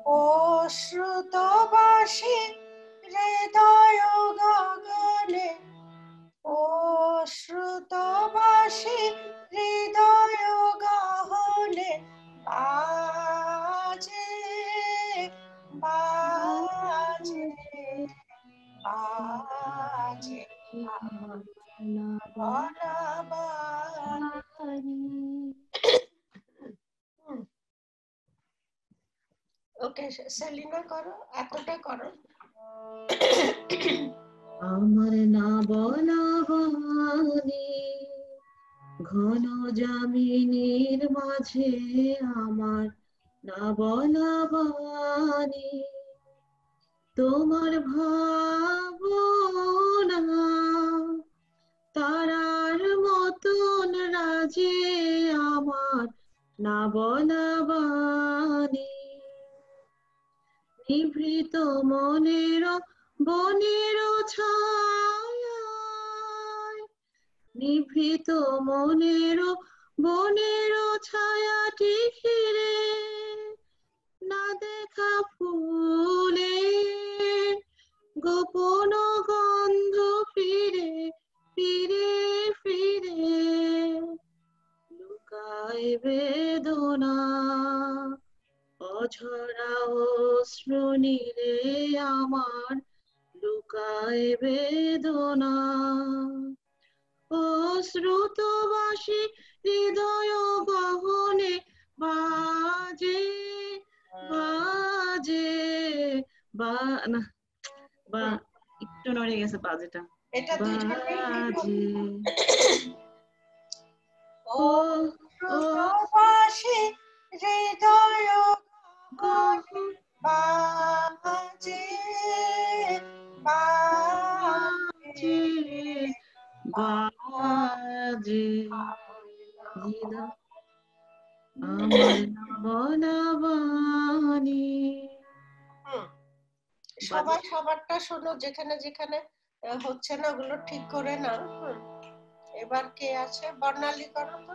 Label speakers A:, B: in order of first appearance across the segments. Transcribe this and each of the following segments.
A: অশ্রুতবাসী হৃদয় গগনে, অশ্রুতবাসী হৃদয় গহনে বাজে বাজে বাজে আমার অনাবানি। ওকে সেলিনা করো, এতটা করো।
B: আমার না বলা বাণী ঘন জামিনের মাঝে, আমার না বলা বাণী তোমার ভাবনা তারার মতন রাজে, আমার না বলা বাণী নিভৃত মনের বনের ছায়ায়, নিভৃত মনের বনের ছায়াটি ঘিরে না দেখা ফুলে গোপন গন্ধ ফিরে ফিরে ফিরে লুকায় বেদনা অঝরা অশ্রু নীরে, আমার লুকায় বেদনা অশ্রুতবাসী হৃদয় গহনে বাজে বাজে না বা একটু নড়ে গেছে বাজেটা,
A: এটা
B: বাজে
A: অশ্রুতবাসী হৃদয় গগনে বাজে বাজে
B: বাজে আমার না বলা বাণী।
A: সবাই সবারটা শোনো, যেখানে যেখানে হচ্ছে না ওগুলো ঠিক করে না। এবার কে আছে? বর্ণালী করো তো।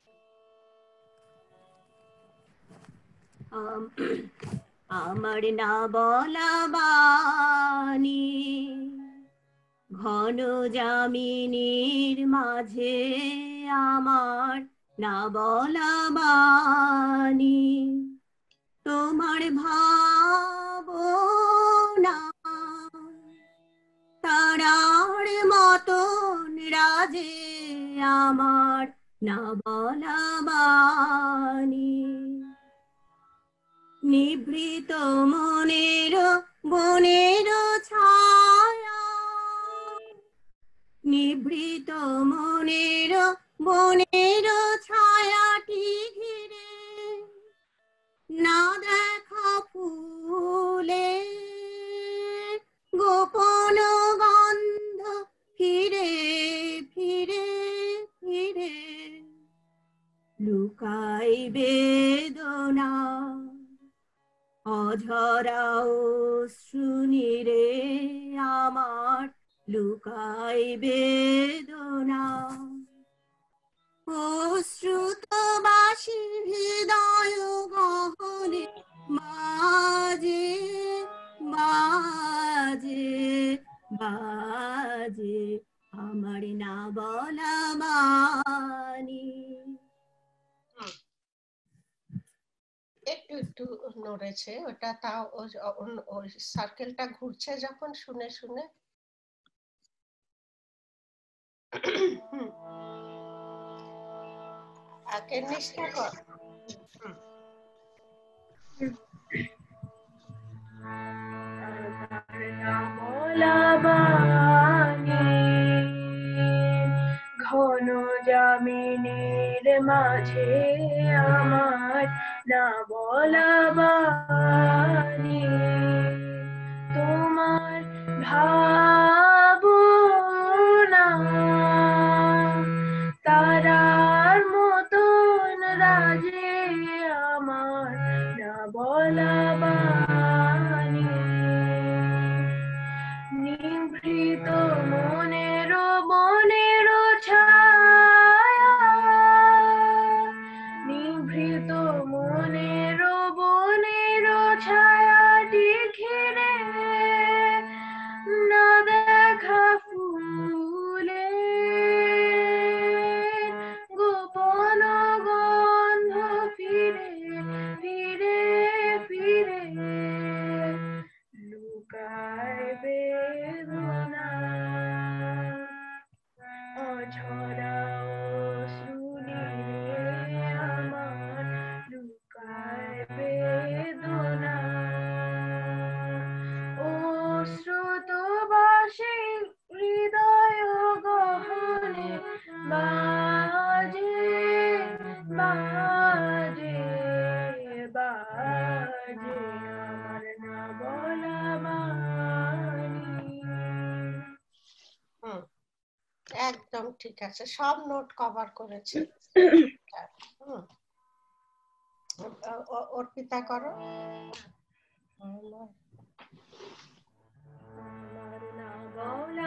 C: আমার না বলা বাণী ঘন জামিনীর মাঝে, আমার না বলা বাণী তোমার ভাবনা তারার মতন রাজে, আমার না বলা বাণী নিভৃত মনের বনের ছায়া, নিভৃত মনের বনের ছায়াটি ঘিরে না দেখা ফুলে গোপন গন্ধ ফিরে ফিরে ফিরে লুকাই বেদনা অঝরা অশ্রু নীরে, আমার লুকাই বেদনা অশ্রুতবাসী হৃদয় গহনে বাজে বাজে বাজে আমার না বলা বাণী।
A: একটু একটু নড়েছে ওটা, তাও ওই সার্কেলটা ঘুরছে যখন শুনে শুনে। আগে নিষ্ঠা কর।
D: ঘন জামিনের মাঝে, আমার না বলা বাণী তোমার ভাবনা তারার মতন রাজে, আমার না বলা বাণী নিভৃত মনের বনের ছায়া, নিভৃত মনের বনের ছায়া রাজে আমার না বলা বাণী।
A: একদম ঠিক আছে, সব নোট কভার করেছে। অর্পিতা করো।
D: আমার না বলা